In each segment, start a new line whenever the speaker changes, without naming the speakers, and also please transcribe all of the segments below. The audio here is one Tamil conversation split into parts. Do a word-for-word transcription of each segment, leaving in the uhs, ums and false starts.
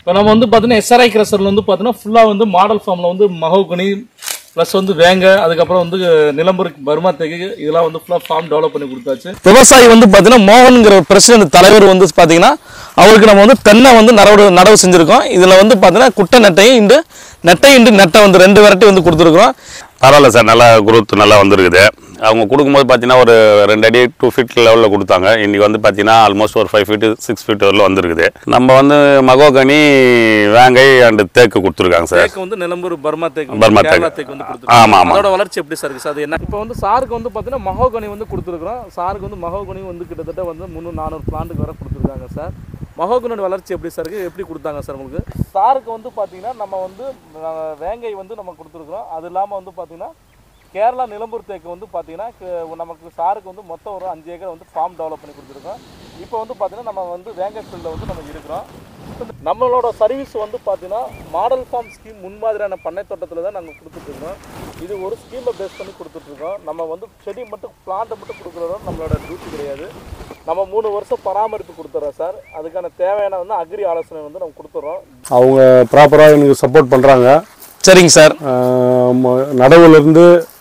இப்போ நம்ம வந்து பார்த்தீங்கன்னா எஸ்ஆர்ஐ கிரஷர்ல வந்து பார்த்தீங்கன்னா ஃபுல்லாக வந்து மாடல் ஃபார்மில் வந்து மகோகனி ப்ளஸ் வந்து வேங்க அதுக்கப்புறம் வந்து நிலம்பூர் பர்மா தேக்கு இதெல்லாம் வந்து ஃபுல்லாக ஃபார்ம் டெவலப் பண்ணி கொடுத்தாச்சு. விவசாயி வந்து பார்த்தீங்கன்னா மோகன்கிற பிரசிடென்ட் தலைவர் வந்து பார்த்தீங்கன்னா அவருக்கு நம்ம வந்து தென்னை வந்து நடவு நடவு செஞ்சுருக்கோம். இதில் வந்து பார்த்தீங்கன்னா குட்டை நெட்டையும் இண்டு நெட்டை இண்டு நெட்டை வந்து ரெண்டு வெரைட்டி வந்து கொடுத்துருக்குறோம்.
பரவாயில்ல சார், நல்லா குரோத் நல்லா வந்துருக்குது. அவங்க கொடுக்கும்போது பார்த்தீங்கன்னா ஒரு ரெண்டு அடி டூ ஃபீட் லெவலில் கொடுத்தாங்க. இன்றைக்கி வந்து பார்த்தீங்கன்னா ஆல்மோஸ்ட் ஒரு ஃபைவ் ஃபீட்டு சிக்ஸ் ஃபீட் வரல வந்துருக்குது. நம்ம வந்து மகோகனி வேங்கை அண்டு தேக்கு கொடுத்துருக்காங்க சார்.
தேக்கு வந்து நிலம்பூர் பர்மா தேக்கு
பர்மா தேக்கு
தேக்கு வந்து கொடுத்துருக்காங்க.
ஆமாம் ஆமாம்.
அதோட வளர்ச்சி எப்படி சார் இருக்குது? அது என்ன இப்போ வந்து சாருக்கு வந்து பார்த்தீங்கன்னா மகோகனி வந்து கொடுத்துருக்குறோம். சாருக்கு வந்து மகோகனி வந்து கிட்டத்தட்ட வந்து முந்நூறு நானூறு பிளான்ட்டுக்கு வர கொடுத்துருக்காங்க சார். மகோகனோட வளர்ச்சி எப்படி சார் இருக்குது? எப்படி கொடுத்தாங்க சார் உங்களுக்கு? சாருக்கு வந்து பார்த்தீங்கன்னா நம்ம வந்து வேங்கை வந்து நம்ம கொடுத்துருக்குறோம். அது இல்லாமல் வந்து பார்த்தீங்கன்னா கேரளா நிலம்பூர் தேக்கு வந்து பார்த்தீங்கன்னா நமக்கு சாருக்கு வந்து மொத்தம் ஒரு அஞ்சு ஏக்கர் வந்து ஃபார்ம் டெவலப் பண்ணி கொடுத்துருக்கோம். இப்போ வந்து பார்த்தீங்கன்னா நம்ம வந்து வேங்கை ஃபீல்டில் வந்து நம்ம இருக்கிறோம். நம்மளோட சர்வீஸ் வந்து பார்த்தீங்கன்னா மாடல் ஃபார்ம் ஸ்கீம் முன்மாதிரியான பண்ணை தோட்டத்தில் தான் நாங்கள் கொடுத்துட்ருக்கோம். இது ஒரு ஸ்கீமை பேஸ் பண்ணி கொடுத்துட்ருக்கோம். நம்ம வந்து செடி மட்டும் பிளான்ட்டை மட்டும் கொடுக்குறதும் நம்மளோட டியூட்டி கிடையாது. நம்ம மூணு வருஷம் பராமரிப்பு கொடுத்துட்றோம் சார். அதுக்கான தேவையான வந்து அக்ரி ஆலோசனை வந்து நம்ம கொடுத்துட்றோம்.
அவங்க ப்ராப்பராக எனக்கு சப்போர்ட் பண்ணுறாங்க.
சரிங்க சார்.
நடவுலேருந்து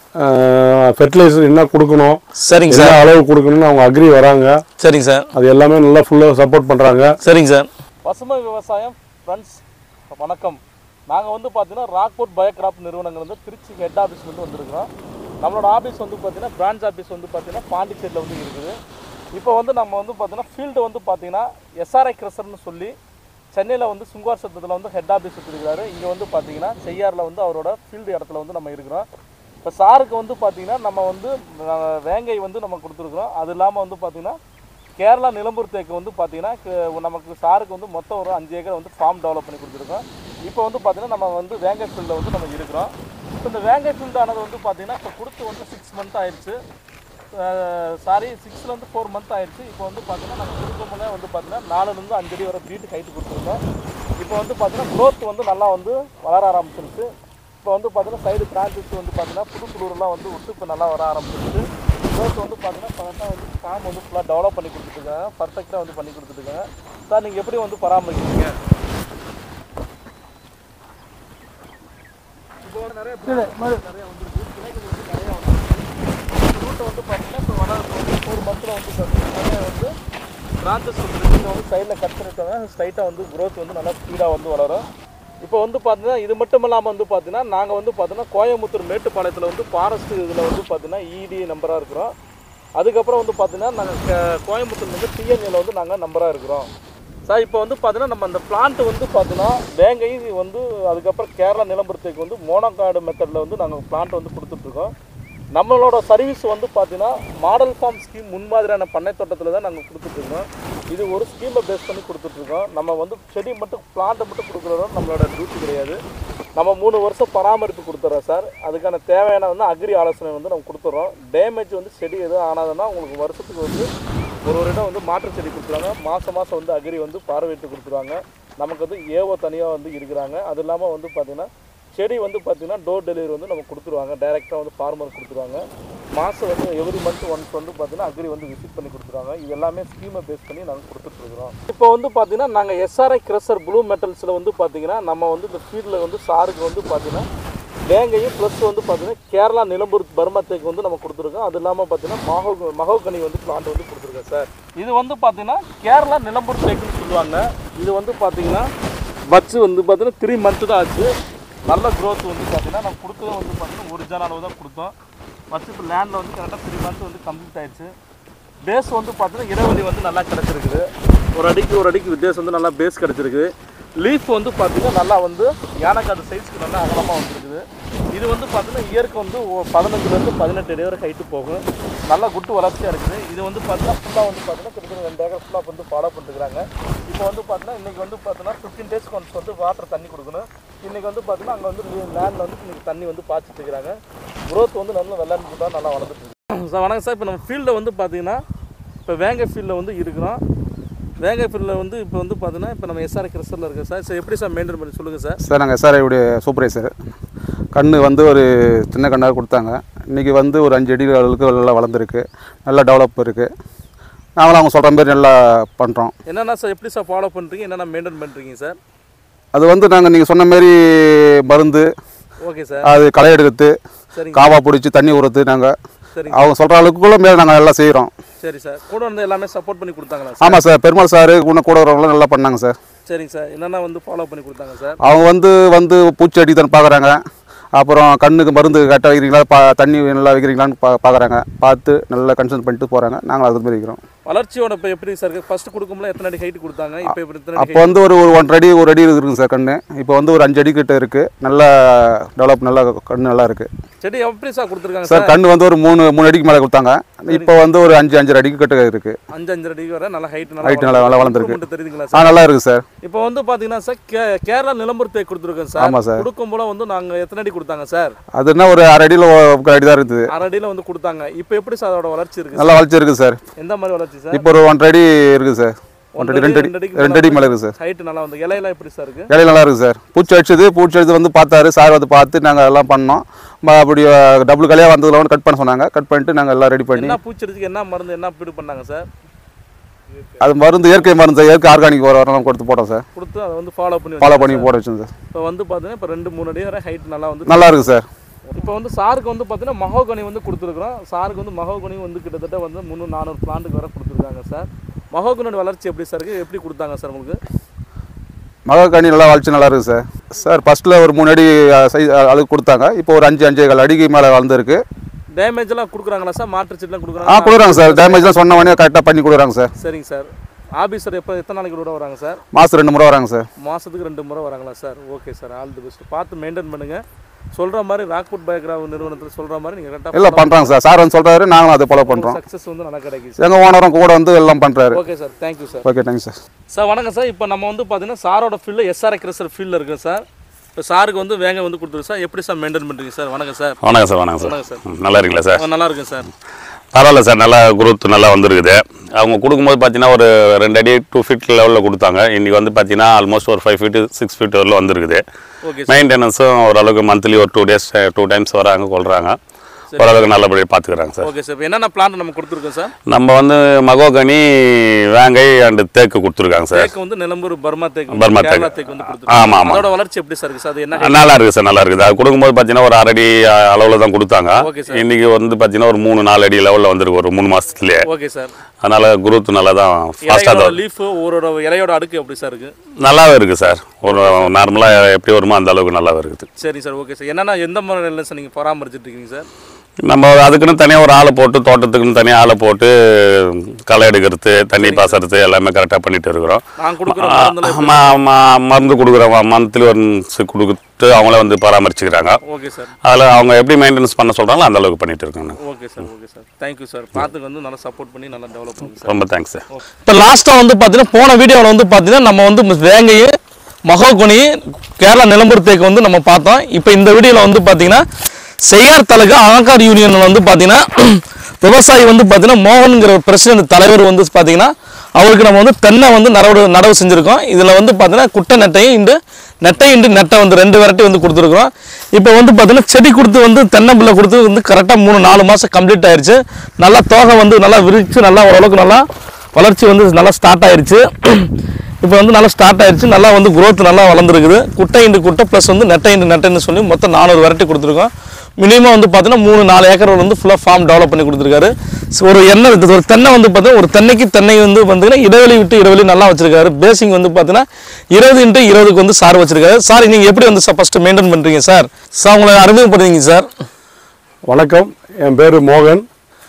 ஃபெர்டிலைசர் என்ன கொடுக்கணும்,
சரிங்க சார்,
அளவு கொடுக்கணும்னு அவங்க அக்ரி வராங்க.
சரிங்க சார்.
அது எல்லாமே நல்லா ஃபுல்லாக சப்போர்ட் பண்ணுறாங்க.
சரிங்க சார். பசுமை விவசாயம் ஃப்ரெண்ட்ஸ் வணக்கம். நாங்கள் வந்து பார்த்தீங்கன்னா ராக்போர்ட் பயோகிராப் நிறுவனங்கள் வந்து திருச்சி ஹெட் ஆஃபீஸ் வந்து வந்திருக்கிறோம். நம்மளோட ஆஃபீஸ் வந்து பார்த்தீங்கன்னா பிரான்ச் ஆஃபீஸ் வந்து பார்த்தீங்கன்னா பாண்டிச்சேரியில் வந்து இருக்குது. இப்போ வந்து நம்ம வந்து பார்த்தீங்கன்னா ஃபீல்டு வந்து பார்த்தீங்கன்னா எஸ்ஆர்ஐ கிரஷர்னு சொல்லி சென்னையில் வந்து சுங்குவார் சத்தத்தில் வந்து ஹெட் ஆஃபீஸ் வச்சுருக்காரு. இங்கே வந்து பார்த்தீங்கன்னா செய்யாரில் வந்து அவரோட ஃபீல்டு இடத்துல வந்து நம்ம இருக்கிறோம். இப்போ சாருக்கு வந்து பார்த்தீங்கன்னா நம்ம வந்து வேங்கை வந்து நம்ம கொடுத்துருக்குறோம். அது இல்லாமல் வந்து பார்த்தீங்கன்னா கேரளா நிலம்பூர் தேக்கு வந்து பார்த்தீங்கன்னா நமக்கு சாருக்கு வந்து மொத்தம் ஒரு அஞ்சு ஏக்கர் வந்து ஃபார்ம் டெவலப் பண்ணி கொடுத்துருக்கோம். இப்போ வந்து பார்த்தீங்கன்னா நம்ம வந்து வேங்கை ஃபீல்டில் வந்து நம்ம இருக்கிறோம். இப்போ இந்த வேங்கை ஃபீல்டானது வந்து பார்த்தீங்கன்னா இப்போ கொடுத்து வந்து சிக்ஸ் மந்த் ஆயிடுச்சு. சாரி சிக்ஸ்லேருந்து ஃபோர் மந்த் ஆயிடுச்சு. இப்போ வந்து பார்த்தீங்கன்னா நாங்கள் கொடுக்கும்போதே வந்து பார்த்தீங்கன்னா நாலுலேருந்து அஞ்சு அடி வர வீட்டு ஹைட்டு கொடுத்துருக்கோம். இப்போ வந்து பார்த்தீங்கன்னா க்ரோத் வந்து நல்லா வந்து வளர ஆரம்பிச்சிருச்சு. இப்போ வந்து பார்த்தீங்கன்னா சைடு பிரான்ச்சஸ் வந்து பார்த்தீங்கன்னா புது புதுலாம் வந்து விட்டு இப்போ நல்லா வர ஆரம்பிச்சிருச்சு. க்ரோத் வந்து பார்த்தீங்கன்னா கரெக்டாக வந்து ஃபார்ம் வந்து ஃபுல்லாக டெவலப் பண்ணி கொடுத்துருக்காங்க. பர்ஃபெக்டாக வந்து பண்ணி கொடுத்துருக்காங்க. சார் நீங்கள் எப்படி வந்து பராமரிக்கிறீங்க? இப்போ நிறைய நிறையா வந்துருக்கு. கிளைகள் வந்து நிறையா வந்து ரூட்டை வந்து பார்த்தீங்கன்னா இப்போ வர ஒரு மந்தில் வந்து பார்த்தீங்கன்னா நிறையா வந்து பிரான்ச்சஸ் வந்து இங்கே வந்து சைடில் கட் பண்ணிட்டாங்க. ஸ்ட்ரைட்டாக வந்து க்ரோத் வந்து நல்லா ஸ்பீடாக வந்து வளரும். இப்போ வந்து பார்த்தீங்கன்னா இது மட்டும் இல்லாமல் வந்து பார்த்தீங்கன்னா நாங்கள் வந்து பார்த்தீங்கன்னா கோயம்புத்தூர் மேட்டுப்பாளையத்தில் வந்து ஃபாரஸ்ட் இதில் வந்து பார்த்தீங்கன்னா இடி நம்பராக இருக்கிறோம். அதுக்கப்புறம் வந்து பார்த்தீங்கன்னா நாங்கள் கோயம்புத்தூர் வந்து டிஎன்ஏல வந்து நாங்கள் நம்பராக இருக்கிறோம். சார் இப்போ வந்து பார்த்தீங்கன்னா நம்ம அந்த பிளான்ட்டு வந்து பார்த்தீங்கன்னா வேங்கை வந்து அதுக்கப்புறம் கேரளா நிலம்பூர் தேக்கு வந்து மோனோகார்டு மெத்தடில் வந்து நாங்கள் பிளான்ட் வந்து கொடுத்துட்ருக்கோம். நம்மளோட சர்வீஸ் வந்து பார்த்தீங்கன்னா மாடல் ஃபார்ம் ஸ்கீம் முன்மாதிரியான பண்ணை தோட்டத்தில் தான் நாங்கள் கொடுத்துட்ருக்கோம். இது ஒரு ஸ்கீமை பேஸ் பண்ணி கொடுத்துட்ருக்கோம். நம்ம வந்து செடி மட்டும் பிளான்ட்டை மட்டும் கொடுக்குறதும் நம்மளோட டியூட்டி கிடையாது. நம்ம மூணு வருஷம் பராமரிப்பு கொடுத்துட்றோம் சார். அதுக்கான தேவையான வந்து அக்ரி ஆலோசனை வந்து நம்ம கொடுத்துட்றோம். டேமேஜ் வந்து செடி எதுவும் ஆனாதுன்னா உங்களுக்கு வருஷத்துக்கு வந்து ஒரு ஒரு இடம் வந்து மாற்று செடி கொடுத்துருவாங்க. மாதம் மாதம் வந்து அக்ரி வந்து பார்வையிட்டு கொடுத்துருவாங்க. நமக்கு வந்து ஏவோ தனியாக வந்து இருக்கிறாங்க. அது இல்லாமல் வந்து பார்த்திங்கன்னா செடி வந்து பார்த்திங்கன்னா டோர் டெலிவரி வந்து நம்ம கொடுத்துருவாங்க. டைரெக்டாக வந்து ஃபார்மர் கொடுத்துருவாங்க. மாதம் வந்து எவ்ரி மந்த் ஒன்ஸ் வந்து பார்த்திங்கன்னா அக்ரி வந்து விசிட் பண்ணி கொடுத்துருவாங்க. இது எல்லாமே ஸ்கீமை பேஸ் பண்ணி நாங்கள் கொடுத்துட்ருக்குறோம். இப்போ வந்து பார்த்திங்கன்னா நாங்கள் எஸ்ஆர்ஐ கிரஷர் ப்ளூ மெட்டல்ஸில் வந்து பார்த்திங்கன்னா நம்ம வந்து இந்த ஃபீல்டில் வந்து சாருக்கு வந்து பார்த்திங்கன்னா வேங்கையும் ப்ளஸ் வந்து பார்த்திங்கன்னா கேரளா நிலம்பூர் பர்மா தேக்கு வந்து நம்ம கொடுத்துருக்கோம். அது இல்லாமல் பார்த்திங்கன்னா மகோ மகோகனி வந்து பிளான்ட் வந்து கொடுத்துருக்கோம் சார். இது வந்து பார்த்திங்கன்னா கேரளா நிலம்பூர் தேக்குன்னு சொல்லுவாங்க. இது வந்து பார்த்திங்கன்னா பட்ஸ் வந்து பார்த்திங்கன்னா த்ரீ மந்த்து தான் ஆச்சு. நல்ல க்ரோத் வந்து பார்த்தீங்கன்னா நம்ம கொடுத்ததும் வந்து பார்த்தீங்கன்னா ஒரிஜினல் அளவு தான் கொடுத்தோம். ஃபஸ்ட்டு இப்போ லேண்டில் வந்து கரெக்டாக த்ரீ மந்த்ஸ் வந்து கம்ப்ளீட் ஆயிடுச்சு. பேஸ் வந்து பார்த்தீங்கன்னா இடைவெளி வந்து நல்லா கிடச்சிருக்குது. ஒரு அடிக்கு ஒரு அடிக்கு வித்தியாசம் வந்து நல்லா பேஸ் கிடச்சிருக்குது. லீஃப் வந்து பார்த்தீங்கன்னா நல்லா வந்து யானைக்காது சைஸ்க்கு நல்லா அகலமாக வந்துருக்குது. இது வந்து பார்த்தீங்கன்னா இயற்கை வந்து பதினஞ்சுலேருந்து பதினெட்டு அடி வரை ஹைட்டு போகும். நல்லா குட்டு வளர்ச்சியாக இருக்குது. இது வந்து பார்த்தீங்கன்னா ஃபுல்லாக வந்து பார்த்தீங்கன்னா கிட்டத்தட்ட ரெண்டு ஏக்கர் ஃபுல்லாக வந்து ஃபாலோ பண்ணிட்டுருக்காங்க. இப்போ வந்து பார்த்தீங்கன்னா இன்றைக்கி வந்து பார்த்தீங்கன்னா ஃபிஃப்டீன் டேஸ் ஒன்ஸ் வந்து வாட்டர் தண்ணி கொடுக்கணும். இன்றைக்கி வந்து பார்த்தீங்கன்னா அங்கே வந்து லேண்டில் வந்து இன்றைக்கி தண்ணி வந்து பாய்ச்சிட்டு இருக்கிறாங்க. க்ரோத் வந்து நல்லா வெள்ளாண்டு கூட நல்லா வளர்ந்துட்டு இருக்கு. சார் வணக்கம் சார். இப்போ நம்ம ஃபீல்டில் வந்து பார்த்தீங்கன்னா இப்போ வேங்கை ஃபீல்டில் வந்து இருக்கிறோம். வேங்கை ஃபீல்டில் வந்து இப்போ வந்து பார்த்தீங்கன்னா இப்போ நம்ம எஸ்ஆர்ஐ கிரஷரில் இருக்கோம் சார். சார் எப்படி சார் மெயின்டைன் பண்ணி சொல்லுங்கள் சார்.
சார் நாங்கள் எஸ்ஆர்ஐடைய சூப்பர்வைசர். கன்று வந்து ஒரு சின்ன கண்ணாக கொடுத்தாங்க. இன்றைக்கி வந்து ஒரு அஞ்சு அடி அளவுக்கு நல்லா வளர்ந்துருக்கு. நல்லா டெவலப் இருக்குது. நாங்களும் அவங்க சொல்கிற மாதிரி நல்லா பண்ணுறோம்.
என்னென்னா சார் எப்படி சார் ஃபாலோ பண்ணுறீங்க, என்னென்ன மெயின்டைன் பண்ணுறீங்க சார்?
அது வந்து நாங்கள் நீங்கள் சொன்ன மாதிரி மருந்து
ஓகே சார்
அது களை எடுக்கிறது காவா பிடிச்சி தண்ணி ஊறுறது நாங்கள் அவங்க சொல்கிற அளவுக்குள்ள மேலே நாங்கள் எல்லாம் செய்கிறோம்.
சரி சார். கூட வந்து எல்லாமே சப்போர்ட் பண்ணி கொடுத்தாங்களா?
ஆமாம் சார், பெருமாள் சார் இன்னும் கூட வரவங்களும் நல்லா பண்ணாங்க சார்.
சரிங்க சார். என்னென்ன வந்து ஃபாலோ பண்ணி கொடுத்தாங்க சார்?
அவங்க வந்து வந்து பூச்சி அடி தான் பார்க்குறாங்க, அப்புறம் கண்ணுக்கு மருந்து கரெக்டாக வைக்கிறீங்களா, பா தண்ணி நல்லா வைக்கிறீங்களான்னு பா பார்க்குறாங்க, பார்த்து நல்லா கன்சல்ட் பண்ணிட்டு போகிறாங்க. நாங்கள் அது மாதிரி வைக்கிறோம்.
வளர்ச்சியோட இப்போ எப்படி சார் இருக்குது? ஃபஸ்ட்டு கொடுக்கும்போது எத்தனை அடி ஹைட் கொடுத்தாங்க? இப்போ எப்படி எத்தனை?
அப்போ வந்து ஒரு ஒரு ஒன்றரை அடி ஒரு அடி இருக்குங்க சார் கண்ணு. இப்போ வந்து ஒரு அஞ்சு அடி கிட்ட இருக்குது. நல்லா டெவலப், நல்லா கண்ணு நல்லா இருக்குது.
செடி எப்படி சார் கொடுத்துருக்காங்க
சார்? கண்ணு வந்து ஒரு மூணு மூணு அடிக்கு மேலே கொடுத்தாங்க. இப்போ வந்து ஒரு அஞ்சு அஞ்சரை அடிக்கு கிட்ட இருக்குது.
அஞ்சு அஞ்சரை அடிக்கு வர நல்லா ஹைட்
ஹைட் நல்லா நல்லா வளர்ந்துருக்கு.
தெரியுதுங்களா
ஆ
சார்?
நல்லா இருக்குது சார்.
இப்போ வந்து பார்த்தீங்கன்னா சார் கே கேரளா நிலம்பூர் தேக்கு கொடுத்துருக்கோம் சார்.
ஆமாம் சார்.
கொடுக்கும்போது வந்து நாங்கள் எத்தனை அடி கொடுத்தாங்க சார்?
அது என்ன ஒரு அரை அடியில் ஒரு அடி தான் இருக்குது.
அரை அடியில் வந்து கொடுத்தாங்க. இப்போ எப்படி சார் அதோட வளர்ச்சி இருக்குது?
நல்லா வளர்ச்சி இருக்குது சார்.
எந்த மாதிரி வளர்ச்சி சார்?
இப்போ ஒரு ஒன்றரை அடி இருக்குது சார். ஒன்றரை ரெண்டு அடி ரெண்டு அடி மேலே இருக்குது சார்.
ஹைட் நல்லா வந்து இலையெல்லாம் எப்படி சார் இருக்குது?
இலையில நல்லா இருக்குது சார். பூச்சி அடிச்சது பூச்சி அடிச்சது வந்து பார்த்தாரு சார், வந்து பார்த்து நாங்கள் எல்லாம் பண்ணோம். அப்படி டபுள் கலையாக வந்ததில் வந்து கட் பண்ண சொன்னாங்க. கட் பண்ணிட்டு நாங்கள் எல்லாம் ரெடி பண்ணி.
என்ன பூச்சி அடிச்சுக்கு என்ன மருந்து என்ன பீடு பண்ணாங்க சார்?
அது மருந்து இயற்கை மருந்து சார், இயற்கை ஆர்கானிக் வரலாம் கொடுத்து போட்டோம் சார்.
கொடுத்து அதை வந்து ஃபாலோ பண்ணி
ஃபாலோ பண்ணி போட வச்சோம் சார்.
இப்போ வந்து பார்த்தீங்கன்னா இப்போ ரெண்டு மூணு அடி வரை ஹைட் நல்லா வந்து
நல்லா இருக்குது சார்.
இப்போ வந்து சாருக்கு வந்து பார்த்தீங்கன்னா மகோகனி வந்து கொடுத்துருக்குறோம். சாருக்கு வந்து மகோகனி வந்து கிட்டத்தட்ட வந்து முந்நூறு நானூறு பிளான்ட்டுக்கு வரை கொடுத்துருக்காங்க சார். மகோகனியோட வளர்ச்சி எப்படி சார் இருக்குது? எப்படி கொடுத்தாங்க சார் உங்களுக்கு?
மகோகனி நல்லா வளர்ச்சி நல்லா இருக்குது சார். சார் ஃபஸ்ட்டில் ஒரு மூணு அடி சைஸ் அளவுக்கு கொடுத்தாங்க. இப்போ ஒரு அஞ்சு அஞ்சு கால் அடிக்கு மேலே வளர்ந்துருக்கு.
டேமேஜ்லாம் கொடுக்குறாங்களா சார்? மாற்று சீட்லாம்
ஆ
கொடுக்குறாங்க?
கொடுக்குறாங்க சார். டேமேஜ்லாம் சொன்ன உடனே கரெக்டாக பண்ணி கொடுக்குறாங்க சார்.
சரிங்க சார். ஆபீசர் எப்போ எத்தனை நாளைக்கு கூட வராங்க சார்?
மாதம் ரெண்டு முறை வராங்க சார்.
மாதத்துக்கு ரெண்டு முறை வராங்களா sir? Okay sir. All the best. பார்த்து மெயின்டைன் பண்ணுங்கள். சொல்கிற மாதிரி ராக்வுட் பயோகிராஃப் நிறுவனத்தில் சொல்கிற மாதிரி நீங்கள் கரெக்டாக
எல்லாம் பண்ணுறாங்க சார். சார் வந்து சொல்கிறாரு, நாங்களும் அதை ஃபாலோ பண்ணுறோம்.
சக்ஸஸ் வந்து நல்லா கிடைக்கும் சார்.
எங்கள் ஓனரும் கூட வந்து எல்லாம் பண்ணுறாரு.
Okay sir. Thank you sir.
Okay thank you sir.
Sir வணக்கம் சார். இப்போ நம்ம வந்து பார்த்தீங்கன்னா சாரோட ஃபீல்டில் எஸ்ஆர் அக்ரெசர் ஃபீல்டில் இருக்குது சார். இப்போ சாருக்கு வந்து வேங்க வந்து கொடுத்துருக்கு சார். எப்படி சார் மெயின்டைன் பண்ணுறீங்க சார்? வணக்கம் சார்.
வணக்கம் சார். வணக்கம் சார்.
வணக்கம் சார்.
நல்லா இருக்கீங்களா சார்?
நல்லா இருக்கு சார்.
பரவாயில்ல சார், நல்லா குரோத் நல்லா வந்துருக்குது. அவங்க கொடுக்கும்போது பார்த்தீங்கன்னா ஒரு ரெண்டு அடி டூ ஃபீட் லெவலில் கொடுத்தாங்க. இன்றைக்கி வந்து பார்த்தீங்கன்னா ஆல்மோஸ்ட் ஒரு ஃபைவ் ஃபீட்டு சிக்ஸ் ஃபீட் வரல வந்துருக்குது. மெயின்டெனன்ஸும் ஓரளவுக்கு மந்த்லி ஒரு டூ டேஸ் டூ டைம்ஸ் வராங்க கொள்கிறாங்க. ஓரளவுக்கு நல்லபடியாக பார்த்துக்கிறாங்க சார்.
Okay sir. இப்போ என்னென்ன பிளான்ட் நம்ம கொடுத்துருக்கோம் சார்?
நம்ம வந்து மகோகனி, வேங்கை அண்ட் தேக்கு கொடுத்துருக்காங்க சார்.
தேக்கு வந்து நிலம்பூர் பர்மா தேக்கு,
பர்மா தேக்கு
வந்து கொடுத்துருக்காங்க.
ஆமாம் ஆமாம்.
அதோட வளர்ச்சி எப்படி சார் இருக்குது சார்? அது என்ன?
நல்லா இருக்குது சார். நல்லா இருக்குது. அது கொடுக்கும்போது பார்த்தீங்கன்னா ஒரு அரடி அளவில் தான் கொடுத்தாங்க.
Okay sir.
இன்றைக்கி வந்து பார்த்தீங்கன்னா ஒரு மூணு நாலு அடி லெவலில் வந்துருக்கு ஒரு மூணு மாதத்துலேயே.
Okay sir.
அதனால் குரோத் நல்லா தான் ஃபாஸ்ட்டாக தான்.
லீஃப் ஒரு இலையோட அடுக்கு எப்படி சார் இருக்குது?
நல்லாவே இருக்குது சார். ஒரு நார்மலாக எப்படி வருமோ அந்த அளவுக்கு நல்லாவே இருக்குது.
சரி சார். Okay sir. என்னென்னா எந்த மாதிரி சார் நீங்கள் பராமரிச்சுட்டு இருக்கீங்க சார்?
நம்ம அதுக்குன்னு தனியாக ஒரு ஆளை போட்டு, தோட்டத்துக்குன்னு தனியாக ஆளை போட்டு களை எடுக்கிறது, தண்ணி பாசறது எல்லாமே கரெக்டாக பண்ணிட்டு இருக்கிறோம். மருந்து கொடுக்குறோம். மந்த்லி ஒன்ஸ் கொடுத்து அவங்களே வந்து பராமரிச்சுக்கிறாங்க.
Okay sir. அதில்
அவங்க எப்படி மெயின்டெனன்ஸ் பண்ண சொல்கிறாங்களோ அந்த அளவுக்கு பண்ணிட்டு இருக்காங்க.
Okay sir. Okay sir. Thank you sir. பார்த்துக்கு வந்து நல்லா சப்போர்ட் பண்ணி நல்லா டெவலப் பண்ணுங்க சார்.
ரொம்ப தேங்க்ஸ் சார்.
இப்போ லாஸ்ட்டாக வந்து பார்த்தீங்கன்னா போன வீடியோவில் வந்து பார்த்தீங்கன்னா நம்ம வந்து வேங்கையும் மகோகனி கேரளா நிலம்பூர் தேக்கு வந்து நம்ம பார்த்தோம். இப்போ இந்த வீடியோவில் வந்து பார்த்தீங்கன்னா செய்யார் தாலுகா அலங்கார் யூனியன் வந்து பார்த்தீங்கன்னா விவசாயி வந்து பார்த்தீங்கன்னா மோகன்கிற பிரசிடென்ட் தலைவர் வந்து பார்த்தீங்கன்னா அவருக்கு நம்ம வந்து தென்னை வந்து நடவு நடவு செஞ்சுருக்கோம். இதில் வந்து பார்த்தீங்கன்னா குட்டை நெட்டையும் இண்டு நெட்டை இண்டு நெட்டை வந்து ரெண்டு வெரைட்டி வந்து கொடுத்துருக்குறோம். இப்போ வந்து பார்த்தீங்கன்னா செடி கொடுத்து வந்து தென்னை பிள்ளை கொடுத்து வந்து கரெக்டாக மூணு நாலு மாதம் கம்ப்ளீட் ஆயிடுச்சு. நல்லா தோகை வந்து நல்லா விரிச்சு நல்லா ஓரளவுக்கு நல்லா வளர்ச்சி வந்து நல்லா ஸ்டார்ட் ஆயிடுச்சு. இப்போ வந்து நல்லா ஸ்டார்ட் ஆயிடுச்சு. நல்லா வந்து குரோத் நல்லா வளர்ந்துருக்குது. குட்டை இண்டு குட்டை ப்ளஸ் வந்து நெட்டை இண்டு நெட்டைன்னு சொல்லி மொத்தம் நானூறு வெரைட்டி கொடுத்துருக்கோம். மினிமம் வந்து பார்த்தீங்கன்னா மூணு நாலு ஏக்கர் வந்து ஃபுல்லாக ஃபார்ம் டெவலப் பண்ணி கொடுத்துருக்காரு. ஒரு எண்ணெய் இருக்குது. ஒரு தென்னை வந்து பார்த்தீங்கன்னா ஒரு தென்னைக்கு தென்னை வந்து பார்த்தீங்கன்னா இடைவெளி விட்டு இடைவெளி நல்லா வச்சிருக்காரு. பேசிங் வந்து பார்த்தீங்கன்னா இருபது இன்ட்டு இருபதுக்கு வந்து சார் வச்சிருக்காரு. சார் நீங்கள் எப்படி வந்து சார் ஃபஸ்ட்டு மெயின்டைன் பண்ணுறீங்க சார்? சார் உங்களை அறிமுகப்படுறீங்க சார்.
வணக்கம், என் பேர் மோகன்.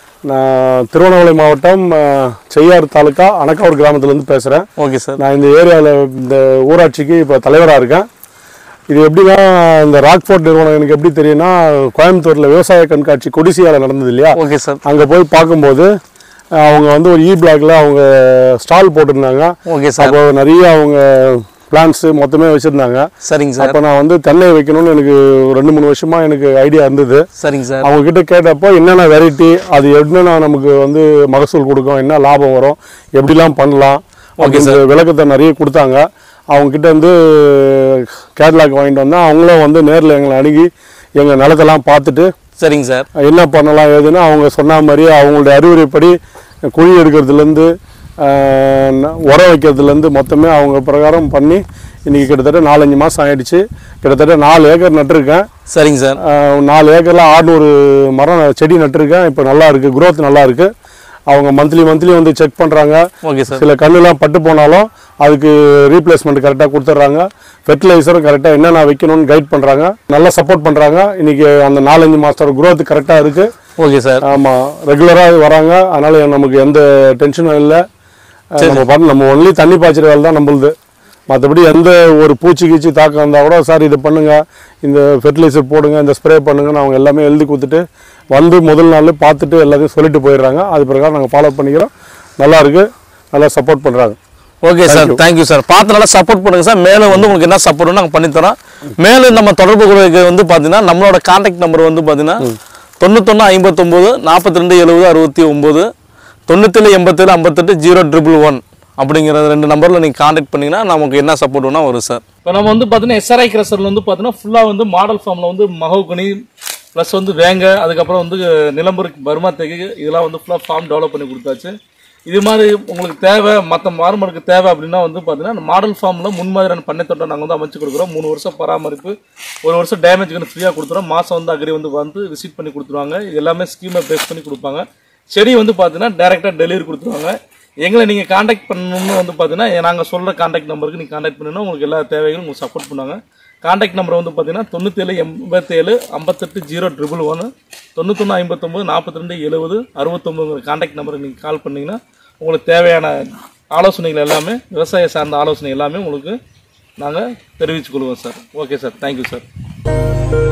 நான் திருவண்ணாமலை மாவட்டம் செய்யார் தாலுக்கா அணக்காவூர் கிராமத்துலேருந்து பேசுகிறேன்.
Okay sir.
நான் இந்த ஏரியாவில் இந்த ஊராட்சிக்கு இப்போ தலைவராக இருக்கேன். இது எப்படின்னா, இந்த ராக்ஃபோர்ட் நிறுவனம் எனக்கு எப்படி தெரியும்னா, கோயம்புத்தூரில் விவசாய கண்காட்சி கொடிசியாவில் நடந்தது இல்லையா?
Okay sir.
அங்கே போய் பார்க்கும்போது அவங்க வந்து ஒரு இ பிளாக்ல அவங்க ஸ்டால் போட்டிருந்தாங்க.
Okay sir.
அப்போ நிறைய அவங்க பிளான்ட்ஸு மொத்தமே வச்சுருந்தாங்க.
சரிங்க சார்.
அப்போ நான் வந்து தென்னை வைக்கணும்னு எனக்கு ரெண்டு மூணு வருஷமாக எனக்கு ஐடியா இருந்தது.
சரிங்க சார்.
அவங்கக்கிட்ட கேட்டப்போ என்னென்ன வெரைட்டி, அது என்னென்ன நமக்கு வந்து மகசூல் கொடுக்கும், என்ன லாபம் வரும், எப்படிலாம் பண்ணலாம் அப்படின்ற விளக்கத்தை நிறைய கொடுத்தாங்க. அவங்கக்கிட்ட வந்து கேட்லாக் வாங்கிட்டு வந்தால் அவங்களும் வந்து நேரில் எங்களை அணுகி எங்கள் நிலத்தெல்லாம் பார்த்துட்டு
சரிங்க சார்
என்ன பண்ணலாம் ஏதுன்னு அவங்க சொன்ன மாதிரி அவங்களுடைய அறிவுரைப்படி குழி எடுக்கிறதுலேருந்து உரம் வைக்கிறதுலேருந்து மொத்தமே அவங்க பிரகாரம் பண்ணி இன்றைக்கி கிட்டத்தட்ட நாலஞ்சு மாதம் ஆகிடுச்சு. கிட்டத்தட்ட நாலு ஏக்கர் நட்டுருக்கேன்.
சரிங்க சார்.
நாலு ஏக்கரில் ஆறுநூறு மரம் செடி நட்டுருக்கேன். இப்போ நல்லா இருக்குது, குரோத் நல்லா இருக்குது. அவங்க மந்த்லி மந்த்லி வந்து செக் பண்ணுறாங்க.
Okay sir.
சில கண்ணுலாம் பட்டு போனாலும் அதுக்கு ரீப்ளேஸ்மெண்ட் கரெக்டாக கொடுத்துட்றாங்க. ஃபெர்டிலைசரும் கரெக்டாக என்னென்ன வைக்கணும்னு கைட் பண்ணுறாங்க. நல்லா சப்போர்ட் பண்ணுறாங்க. இன்றைக்கி அந்த நாலஞ்சு மாதத்தோட குரோத் கரெக்டாக இருக்குது.
Okay sir.
ஆமாம், ரெகுலராக வராங்க. அதனால் நமக்கு எந்த டென்ஷனும் இல்லை. நம்ம பார்த்து நம்ம ஒன்லி தண்ணி பாய்ச்சிற வேலை தான் நம்மளுது. மற்றபடி எந்த ஒரு பூச்சி கீச்சி தாக்கம் இருந்தால் கூட சார் இது பண்ணுங்கள், இந்த ஃபெர்டிலைசர் போடுங்க, இந்த ஸ்ப்ரே பண்ணுங்கன்னு அவங்க எல்லாமே எழுதி கொடுத்துட்டு வந்து முதல் நாள் பார்த்துட்டு எல்லாத்தையும் சொல்லிட்டு போயிடுறாங்க. அது பிரகாரம் நாங்கள் ஃபாலோ பண்ணிக்கிறோம். நல்லா இருக்குது, நல்லா சப்போர்ட் பண்ணுறாங்க.
Okay sir, thank you sir. பார்த்து நல்லா சப்போர்ட் பண்ணுங்க சார். மேலும் வந்து உங்களுக்கு என்ன சப்போர்ட் நாங்கள் பண்ணித்தரோம். மேலும் நம்ம தொடர்பு கொள்ளைக்கு வந்து பார்த்தீங்கன்னா நம்மளோட கான்டாக்ட் நம்பர் வந்து பார்த்தீங்கன்னா தொண்ணூத்தொன்று ஐம்பத்தொம்போது நாற்பத்தி ரெண்டு எழுபது அறுபத்தி ஒம்பது தொண்ணூத்தேழு எண்பத்தேழு ஐம்பத்தெட்டு ஜீரோ ட்ரிபிள் ஒன் அப்படிங்கிற ரெண்டு நம்பரில் நீங்கள் கான்டாக்ட் பண்ணிங்கன்னா நமக்கு என்ன சப்போர்ட் வேணால் வரும் சார். இப்போ நம்ம வந்து பார்த்தீங்கன்னா எஸ்ஆர்ஐ கிரஷரில் வந்து பார்த்தீங்கன்னா ஃபுல்லாக வந்து மாடல் ஃபார்மில் வந்து மகோகனி ப்ளஸ் வந்து வேங்க, அதுக்கப்புறம் வந்து நிலம்பூருக்கு பர்மா தேக்கு இதெல்லாம் வந்து ஃபுல்லாக ஃபார்ம் டெவலப் பண்ணி கொடுத்தாச்சு. இது மாதிரி உங்களுக்கு தேவை, மற்ற மார்மலுக்கு தேவை அப்படின்னா வந்து பார்த்தீங்கன்னா மாடல் ஃபார்மில் முன்மாதிரியான பண்ணைத்தோட்டம் நாங்கள் வந்து அமைச்சு கொடுக்குறோம். மூணு வருஷம் பராமரிப்பு, ஒரு வருஷம் டேமேஜுக்கு ஃப்ரீயாக கொடுத்துறோம். மாதம் வந்து அக்ரி வந்து வந்து விசிட் பண்ணி கொடுத்துருவாங்க. இது எல்லாமே ஸ்கீமை பேஸ் பண்ணி கொடுப்பாங்க. செடி வந்து பார்த்தீங்கன்னா டேரெக்டாக டெலிவரி கொடுத்துருவாங்க. எங்களை நீங்கள் காண்டாக்ட் பண்ணணும்னு வந்து பார்த்தீங்கன்னா நாங்கள் சொல்கிற காண்டாக்ட் நம்பருக்கு நீங்கள் காண்டாக்ட் பண்ணணும். உங்களுக்கு எல்லா தேவைகளும் உங்களுக்கு சப்போர்ட் பண்ணுவாங்க. காண்டாக்ட் நம்பர் வந்து பார்த்தீங்கன்னா தொண்ணூற்றேழு எண்பத்தேழு ஐம்பத்தெட்டு ஜீரோ ட்ரிபிள் ஒன்று தொண்ணூத்தொன்று ஐம்பத்தொம்பது நாற்பத்தி ரெண்டு எழுபது அறுபத்தொம்பதுங்கிற காண்டாக்ட் நம்பருக்கு நீங்கள் கால் பண்ணிங்கன்னா உங்களுக்கு தேவையான ஆலோசனைகள் எல்லாமே, விவசாய சார்ந்த ஆலோசனை எல்லாமே உங்களுக்கு நாங்கள் தெரிவித்துக் கொள்வோம் sir. Okay sir, thank you sir.